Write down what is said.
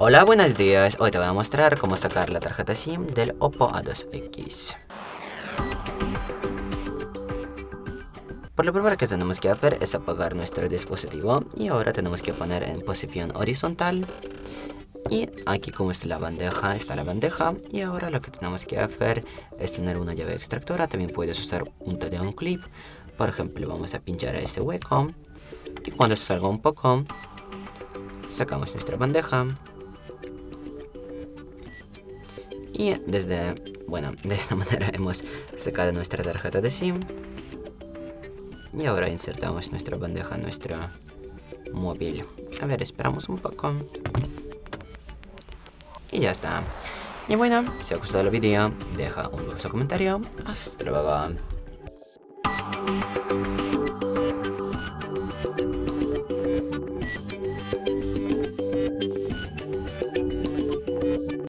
Hola, buenos días. Hoy te voy a mostrar cómo sacar la tarjeta SIM del Oppo A2X. Por lo primero que tenemos que hacer es apagar nuestro dispositivo y ahora tenemos que poner en posición horizontal. Y aquí como está la bandeja y ahora lo que tenemos que hacer es tener una llave extractora. También puedes usar punta de un clip. Por ejemplo, vamos a pinchar a ese hueco y cuando se salga un poco sacamos nuestra bandeja. Y de esta manera hemos sacado nuestra tarjeta de SIM. Y ahora insertamos nuestra bandeja en nuestro móvil. A ver, esperamos un poco. Y ya está. Y bueno, si os ha gustado el vídeo, deja un comentario. Hasta luego.